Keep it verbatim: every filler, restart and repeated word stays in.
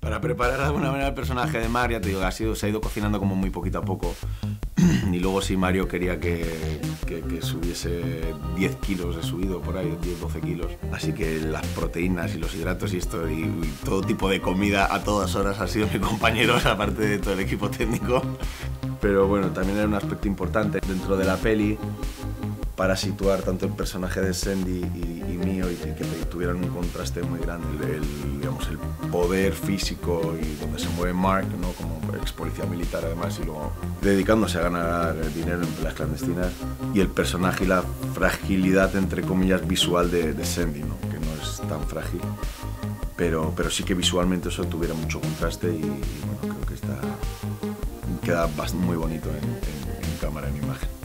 Para preparar de alguna manera el personaje de Mark, ya te digo, ha sido, se ha ido cocinando como muy poquito a poco. Y luego sí, Mario quería que, que, que subiese diez kilos, he subido por ahí, diez, doce kilos. Así que las proteínas y los hidratos y esto, y, y todo tipo de comida a todas horas ha sido mi compañero, aparte de todo el equipo técnico. Pero bueno, también era un aspecto importante dentro de la peli para situar tanto el personaje de Sandy y, y mío y que, que tuvieran un contraste muy grande, el, el, digamos, el poder físico y donde se mueve Mark, ¿no? Como ex policía militar además y luego dedicándose a ganar dinero en peleas clandestinas, y el personaje y la fragilidad entre comillas visual de, de Sandy, ¿no? Que no es tan frágil, pero, pero sí que visualmente eso tuviera mucho contraste y, y bueno, creo que está, queda muy bonito en, en, en cámara, en imagen.